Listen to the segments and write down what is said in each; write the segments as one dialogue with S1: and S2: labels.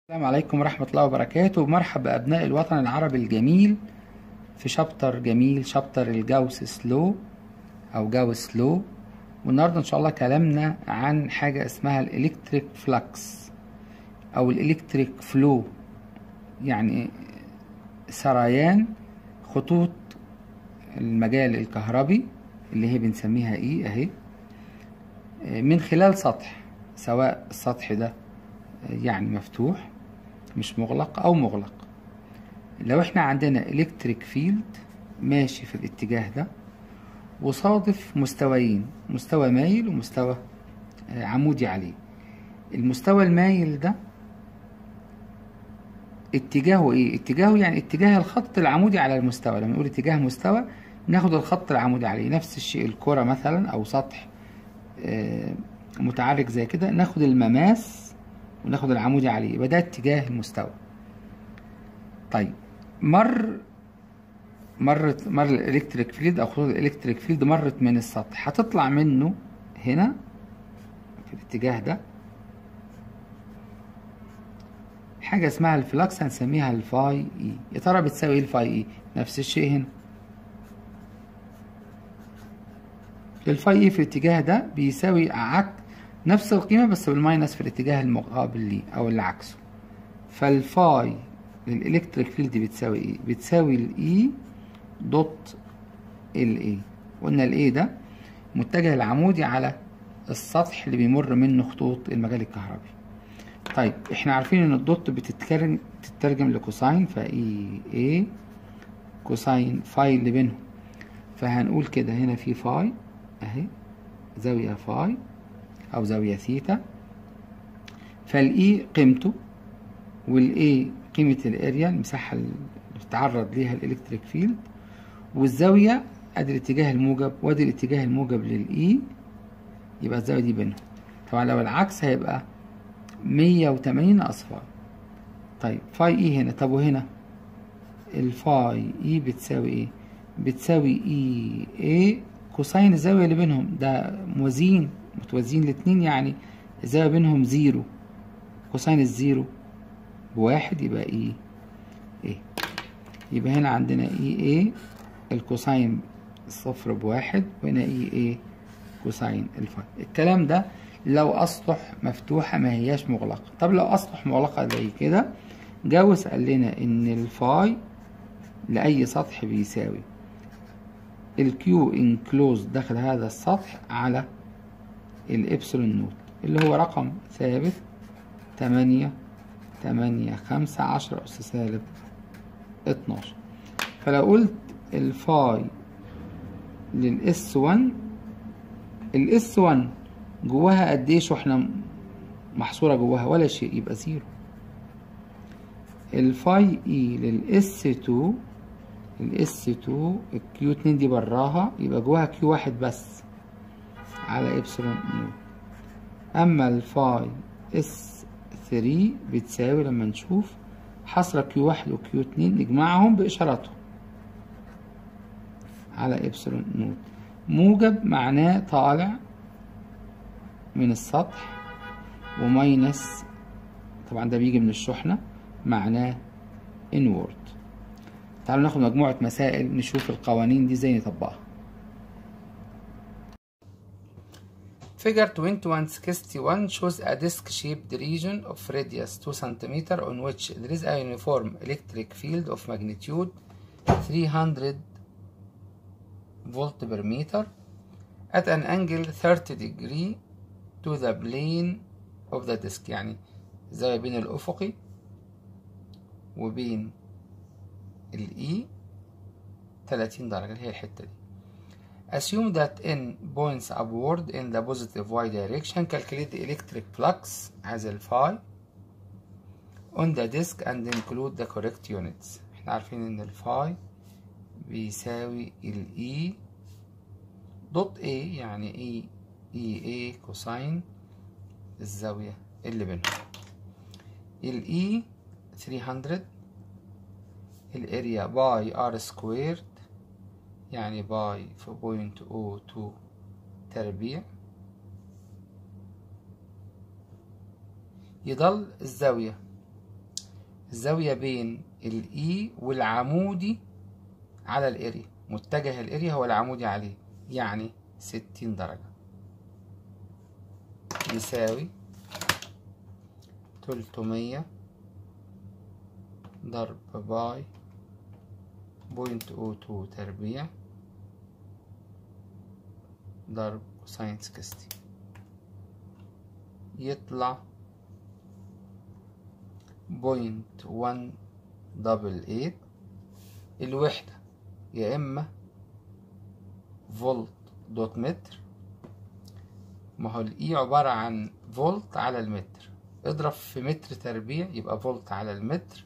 S1: السلام عليكم ورحمة الله وبركاته. مرحبا بأبناء الوطن العربي الجميل في شابتر جميل، شابتر الجاوس سلو أو جاوس لو. والنهاردة إن شاء الله كلامنا عن حاجة اسمها الإلكتريك فلكس أو الإلكتريك فلو، يعني سريان خطوط المجال الكهربي اللي هي بنسميها إيه أهي من خلال سطح، سواء السطح ده يعني مفتوح مش مغلق أو مغلق. لو احنا عندنا إلكتريك فيلد ماشي في الاتجاه ده وصادف مستويين، مستوى مايل ومستوى عمودي عليه. المستوى المايل ده اتجاهه ايه؟ اتجاهه يعني اتجاه الخط العمودي على المستوى. لما نقول اتجاه مستوى ناخد الخط العمودي عليه. نفس الشيء الكرة مثلا او سطح متعرج زي كده، ناخد المماس وناخد العمودي عليه، يبقى ده اتجاه المستوى. طيب مر الالكتريك فيلد او خطوط الالكتريك فيلد مرت من السطح، هتطلع منه هنا في الاتجاه ده حاجه اسمها الفلكس، هنسميها الفاي اي. يا ترى بتساوي ايه الفاي اي؟ نفس الشيء هنا، الفاي اي في الاتجاه ده بيساوي نفس القيمه بس بالماينس في الاتجاه المقابل ليه او اللي عكسه. فالفاي للالكتريك فيلد بتساوي ايه؟ بتساوي الاي دوت الاي. قلنا الاي ده متجه العمودي على السطح اللي بيمر منه خطوط المجال الكهربي. طيب احنا عارفين ان الدوت بتترجم لكوساين، فاي اي كوساين فاي اللي بينهم. فهنقول كده هنا في فاي اهي، زاوية فاي او زاوية ثيتا. فالاي قيمته والاي قيمة الاريا، المساحة اللي بتتعرض ليها الالكتريك فيلد، والزاوية ادي الاتجاه الموجب وادي الاتجاه الموجب للاي، يبقى الزاوية دي بينهم. طبعا لو العكس هيبقى 180 أصفار. طيب فاي اي هنا، طب وهنا الفاي اي بتساوي ايه؟ بتساوي اي اي كوساين الزاوية اللي بينهم، ده متوازيين الاتنين، يعني الزاوية بينهم زيرو، كوساين الزيرو بواحد يبقى اي اي. يبقى هنا عندنا اي اي الكوساين الصفر بواحد، وهنا اي اي كوساين الفاي. الكلام ده لو أسطح مفتوحة ما هياش مغلقة. طب لو أسطح مغلقة زي كده، جاوس قال لنا إن الفاي لأي سطح بيساوي الكيو انكلوز داخل هذا السطح على الإبسلون نوت، اللي هو رقم ثابت 8.85/10⁻². فلو قلت الفاي للإس 1، الإس 1 جواها قد ايه شحنة محصورة جواها؟ ولا شيء، يبقى زيرو. الفاي اي للاس 2، الاس 2 الكيو 2 دي براها، يبقى جواها كيو 1 بس على ابسلون نوت. اما الفاي اس 3 بتساوي، لما نشوف حصر كيو 1 وكيو 2 نجمعهم باشاراتهم على ابسلون نوت. موجب معناه طالع من السطح، وماينس طبعا ده بيجي من الشحنة معناه inward. تعالوا ناخد مجموعة مسائل نشوف القوانين دي ازاي نطبقها. Figure 2161 shows a disc-shaped region of radius 2 cm on which there is a uniform electric field of magnitude 300 volt per meter at an angle 30 degree to the plane of the disk. يعني الزاوية بين الأفقي وبين الإي 30 درجة، اللي هي الحتة دي. Assume that n points upward in the positive y direction. Calculate the electric flux as الفاي on the disk and include the correct units. احنا عارفين ان الفاي بيساوي الإي دوت A، يعني اي كوساين الزاوية اللي بينهم. الإي 300، الاريا باي ار سكويرد، يعني باي في 0.02 تربيع. يضل الزاوية الزاوية بين الإي والعمودي على الاريا، متجه الاريا هو العمودي عليه، يعني 60 درجة، يساوي 300 ضرب باي 0.02 تربيع ضرب كوساين 60، يطلع 0.188. الوحدة يا إما فولت دوت متر، ما هو الإي عبارة عن فولت على المتر، اضرب في متر تربيع يبقى فولت على المتر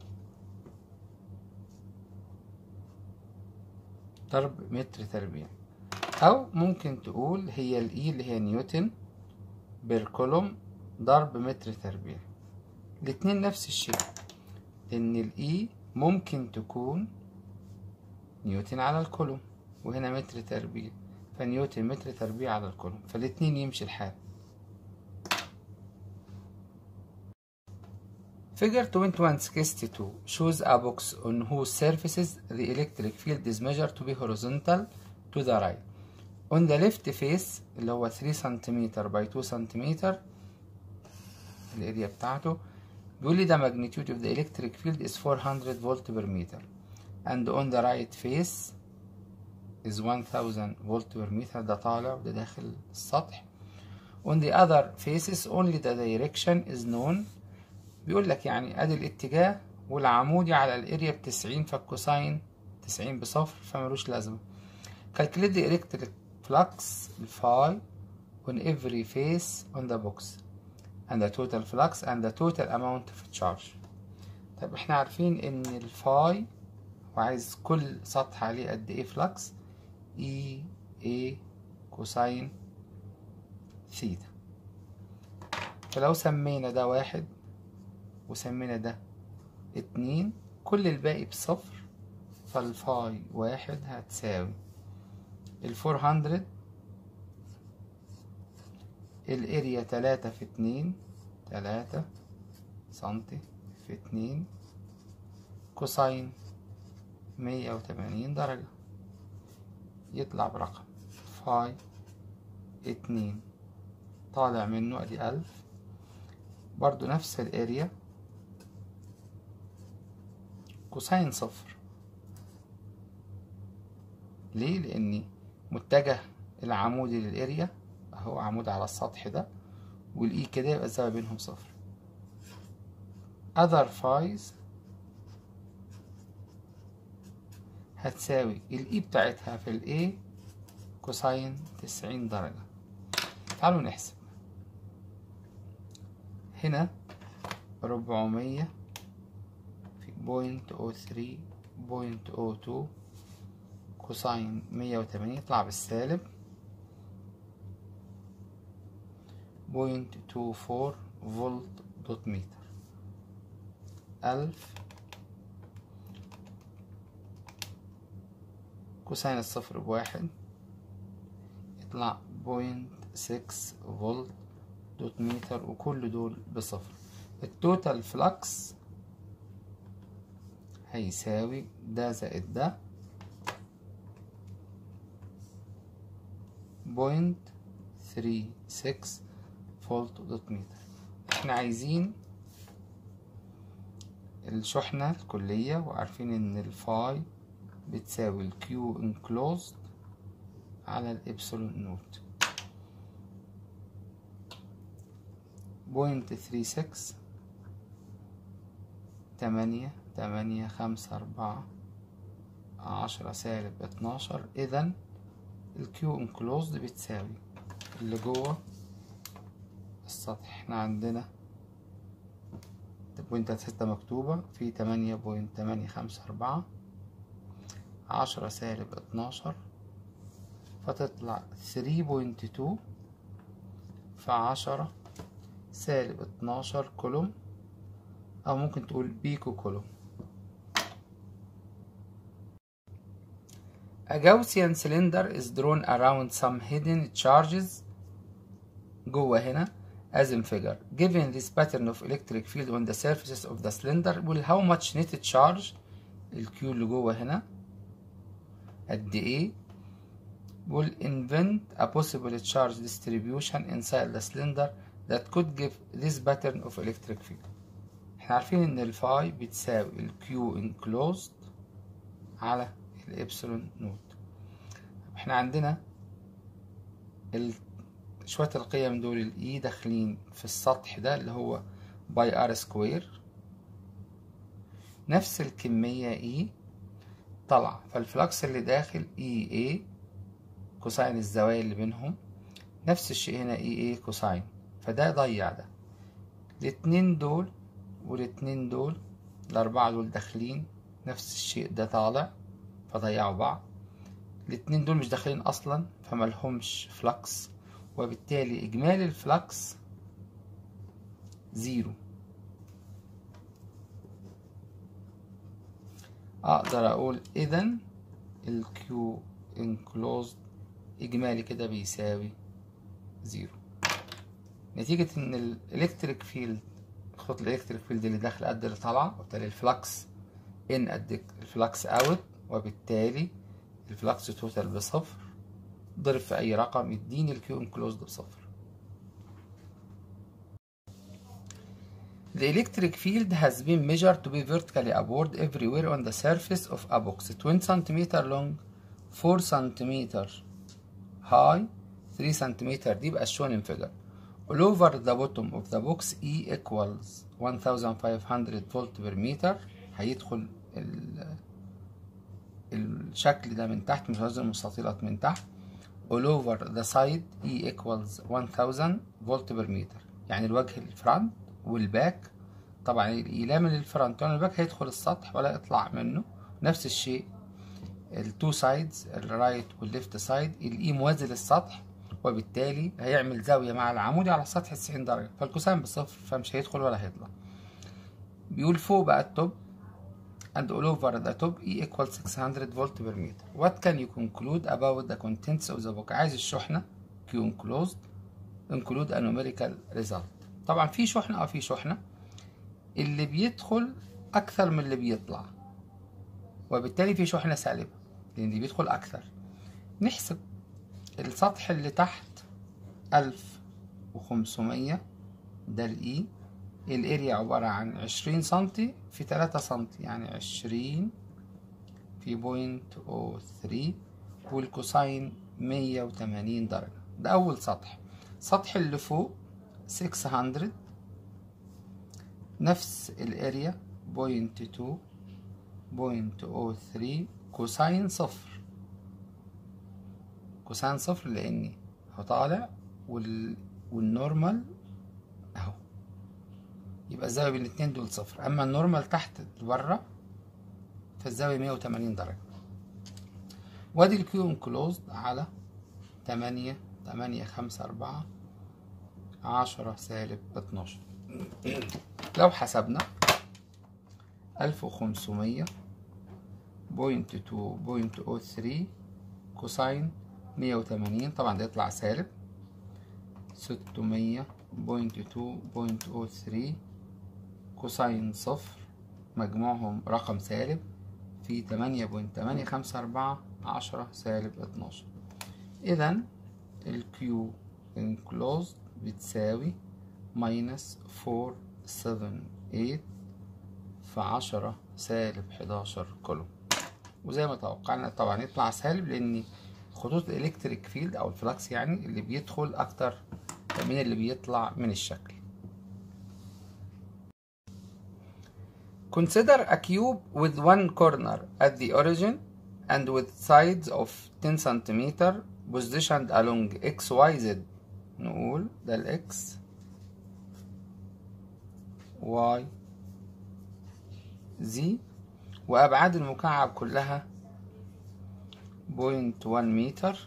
S1: ضرب متر تربيع. أو ممكن تقول هي الإي اللي هي نيوتن بير كولوم ضرب متر تربيع. الاتنين نفس الشيء، إن الإي ممكن تكون نيوتن على الكولوم، وهنا متر تربيع، فنيوتن متر تربيع على الكولوم، فالاتنين يمشي الحال. Figure 2162 shows a box on whose surfaces the electric field is measured to be horizontal to the right. On the left face اللي هو 3 سنتيمتر by 2 سنتيمتر الاريا بتاعته، بيقول لي the magnitude of the electric field is 400 volt per meter, and on the right face is 1000 volt per meter. ده طالع وده داخل السطح. On the other faces only the direction is known. بيقول لك يعني ادي الاتجاه والعمودي على الاريا ب90، فالكوساين 90 بصفر فملوش لازمة. Calculate the electric flux phi on every face on the box and the total flux and the total amount of charge. طب احنا عارفين ان الفاي وعايز كل سطح عليه قد ايه فلكس، اي اي كوساين ثيتا. فلو سمينا ده 1 وسمينا ده 2، كل الباقي بصفر، فالفاي 1 هتساوي 400 الاريا 3 في 2 3 سنتي في 2 كوساين 180 درجة، يطلع برقم فاي 2 طالع منه ادي 1000، برضو نفس الاريا كوساين صفر. ليه؟ لاني متجه العمودي للاريا اهو، عمود على السطح ده، والاي كده يبقى الزاوية بينهم صفر. other phi's هتساوي الاي بتاعتها في الاي كوساين 90 درجة. تعالوا نحسب. هنا 400 في 0.03 كوساين 180 يطلع بالسالب 0.24 فولت دوت متر. 1000 كوساين الصفر ب1 يطلع 0.6 فولت دوت متر، وكل دول بصفر. التوتال فلكس هيساوي ده زائد ده 0.36 فولت دوت متر. احنا عايزين الشحنة الكلية، وعارفين ان الفاي بتساوي الكيو انكلوزد على الإبسلون نوت. 0.36 8.854 10 سالب 12. إذن الكيو انكلوزد بتساوي اللي جوه السطح، احنا عندنا 0.6 مكتوبة في 8.854 10 سالب 12، فتطلع 3.2 في 10 سالب 12 كولوم، أو ممكن تقول بيكو كولوم. A Gaussian cylinder is drawn around some hidden charges جوه هنا as in figure. Given this pattern of electric field on the surfaces of the cylinder, will how much net charge الQ اللي جوه هنا قد ايه will invent a possible charge distribution inside the cylinder that could give this pattern of electric field. احنا عارفين ان الفاي بتساوي الكيو enclosed على الابسلون نوت. احنا عندنا شوية القيم دول الاي داخلين في السطح ده اللي هو باي ار سكوير، نفس الكمية اي طالعة، فالفلكس اللي داخل اي اي كوساين الزوايا اللي بينهم، نفس الشيء هنا اي اي كوساين، فده ضيع ده. الاتنين دول والاتنين دول الأربعة دول داخلين نفس الشيء، ده طالع فضيعوا بعض. الاتنين دول مش داخلين أصلا فملهمش فلكس، وبالتالي إجمالي الفلكس زيرو. أقدر أقول إذن الكيو enclosed إجمالي كده بيساوي زيرو، نتيجة إن الإلكتريك فيلد خطوط الإلكتريك فيلد اللي داخل قد اللي طالعة، وبالتالي الفلكس إن قد الفلكس أوت، وبالتالي الفلكس توتال بصفر، ضرب في أي رقم يديني الكيو انكلوزد بصفر. The electric field has been measured to be vertically upward everywhere on the surface of a box 20 cm long, 4 cm high, 3 cm deep as shown in figure. All over the bottom of the box E equals 1500 volt per meter. هيدخل الشكل ده من تحت، متوازي المستطيلات من تحت. all over the side E equals 1000 فولت بر متر، يعني الوجه الفرونت والباك. طبعا الإيلام للفرونت والباك هيدخل السطح ولا يطلع منه. نفس الشيء التو سايدز الرايت والليفت سايد الإي موازي للسطح، وبالتالي هيعمل زاوية مع العمودي على السطح 90 درجة، فالكوساين بصفر فمش هيدخل ولا هيطلع. بيقول فوق بقى التوب and all over the top E equals 600 volt per meter. What can you conclude about the contents of the book؟ عايز الشحنة Q enclosed include a numerical result. طبعا في شحنة في شحنة، اللي بيدخل أكثر من اللي بيطلع، وبالتالي في شحنة سالبة لأن اللي بيدخل أكثر. نحسب السطح اللي تحت 1500 ده الإي، الاريا عبارة عن 20 سنتي في 3 سنتي، يعني 20 في 0.03، والكوساين 180 درجة. ده أول سطح. السطح اللي فوق 600 نفس الاريا 0.2 0.03 كوساين صفر. كوساين صفر لأني هو طالع والنورمال أهو، يبقى الزاوية بين الاتنين دول صفر. أما النورمال تحت بره فالزاوية 180 درجة. وادي الكيو انكلوزد على 8.854 10 سالب 12. لو حسبنا 1500 0.2 كوساين 180، طبعا ده يطلع سالب 600 0.2 كوساين صفر، مجموعهم رقم سالب في 8.854 10 سالب 12. إذا الكيو enclosed بتساوي -478 في 10 سالب 11 كولوم. وزي ما توقعنا طبعا يطلع سالب، لأن خطوط الإلكتريك فيلد أو الفلكس يعني اللي بيدخل أكتر من اللي بيطلع من الشكل. Consider a cube with one corner at the origin and with sides of 10 cm positioned along XYZ. نقول ده ال X Y Z، وأبعاد المكعب كلها 0.1 متر،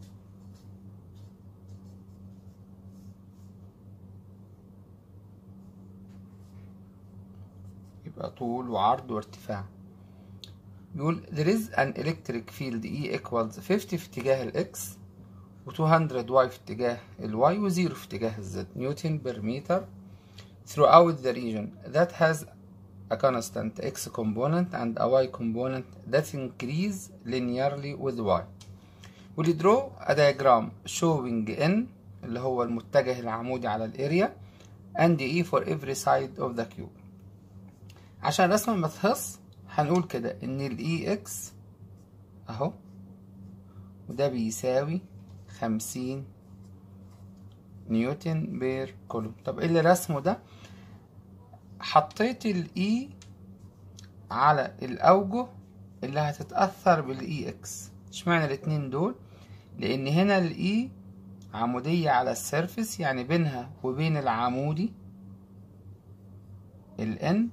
S1: يبقى طول وعرض وارتفاع. بيقول there is an electric field E equals 50 في اتجاه ال X و200 واي في اتجاه الواي وزيرو في اتجاه الزد نيوتن بير متر throughout the region that has a constant x component and a y component that increase linearly with y. will draw a diagram showing n اللي هو المتجه العمودي على الاريا and e for every side of the cube. عشان الرسمة ما تهص هنقول كده ان ال ex اهو وده بيساوي 50 نيوتن بير كولوم. طب ايه اللي رسمه ده؟ حطيت الاي على الاوجه اللي هتتأثر بالاي اكس. اشمعنى الاتنين دول؟ لان هنا الاي عمودية على السيرفس، يعني بينها وبين العمودي الان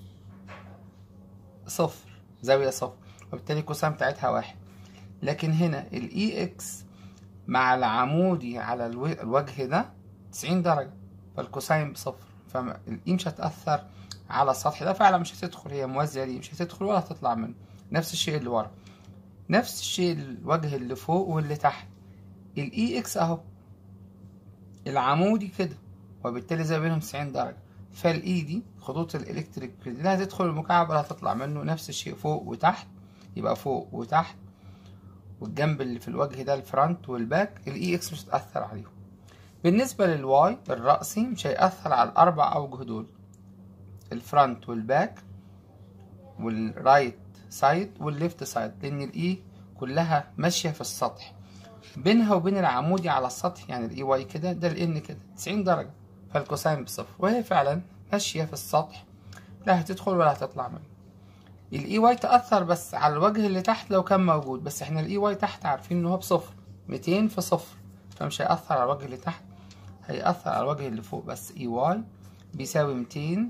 S1: صفر، زاوية صفر، وبالتالي الكوساين بتاعتها واحد. لكن هنا الاي اكس مع العمودي على الوجه ده 90 درجة، فالكوساين بصفر، فالاي مش هتأثر على السطح ده، فعلا مش هتدخل، هي موازية ليه، مش هتدخل ولا هتطلع منه. نفس الشيء اللي ورا، نفس الشيء الوجه اللي فوق واللي تحت. الاي اكس اهو العمودي كده، وبالتالي زي بينهم 90 درجة، فالاي دي خطوط الالكتريك فيلد لا هتدخل المكعب ولا هتطلع منه. نفس الشيء فوق وتحت، يبقى فوق وتحت والجنب اللي في الوجه ده الفرونت والباك الاي اكس مش هتأثر عليهم. بالنسبة للواي الرأسي مش هيأثر على الأربع أوجه دول، الفرونت والباك والرايت سايد والليفت سايد، لأن الاي كلها ماشية في السطح بينها وبين العمودي على السطح، يعني الاي واي كده، ده الان كده 90 درجة، فالكوساين بصفر، وهي فعلا ماشية في السطح لا هتدخل ولا هتطلع منه. الاي واي تأثر بس على الوجه اللي تحت لو كان موجود، بس احنا الاي واي تحت عارفين ان هو بصفر، 200 في صفر، فمش هيأثر على الوجه اللي تحت، هيأثر على الوجه اللي فوق بس. اي واي بيساوي 200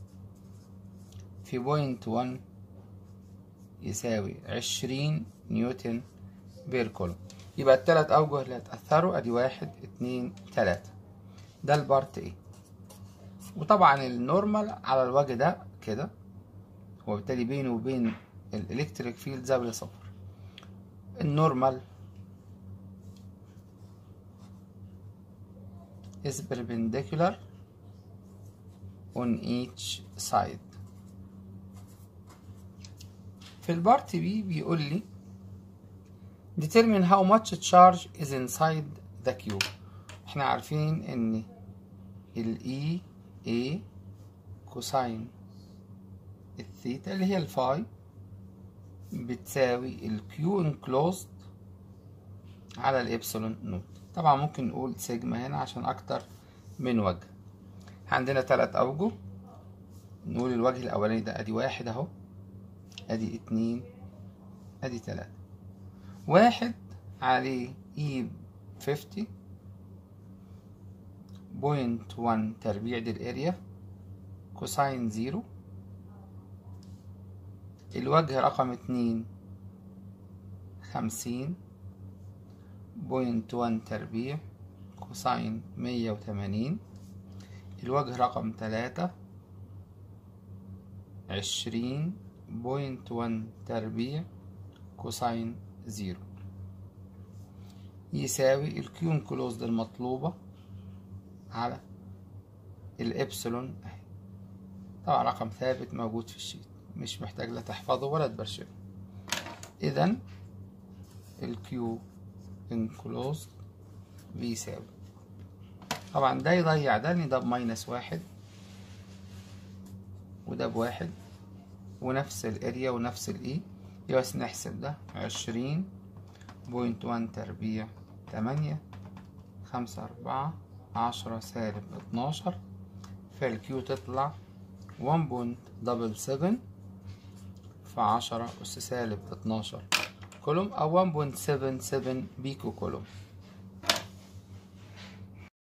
S1: في 0.1 يساوي 20 نيوتن بير كولوم. يبقى التلات أوجه اللي هتأثروا أدي 1 2 3، ده البارت ايه. وطبعا النورمال على الوجه ده كده، وبالتالي بينه وبين الإلكتريك فيلد زاوية صفر. النورمال is perpendicular on each side. في البارت بي بيقول لي determine how much charge is inside the cube. احنا عارفين ان ال E A كوساين الثيتا اللي هي الفاي بتساوي ال Q enclosed على الإبسلون نوت. طبعا ممكن نقول سيجما هنا عشان أكتر من وجه. عندنا 3 أوجه، نقول الوجه الأولاني ده أدي 1 أهو، أدي 2، أدي 3. 1 عليه E 50.1 تربيع دي الاريا كوساين 0. الوجه رقم 2 50.1 تربيع كوساين 180. الوجه رقم 3 20.1 تربيع كوساين 0 يساوي الكيو انكلوزد المطلوبة على الإبسلون أهي. طبعا رقم ثابت موجود في الشيت، مش محتاج لا تحفظه ولا تبرشمه. إذن الكيو انكلوزد بيساوي، طبعا ده يضيع ده لأن ده ب-1 وده ب1 ونفس الاريا ونفس الإي، يبقى بس نحسب ده 20.1 تربيع 8 5 4 10 سالب 12، فالكيو تطلع 1.77 في 10 أس سالب 12 كولوم، أو 1.77 بيكو كولوم.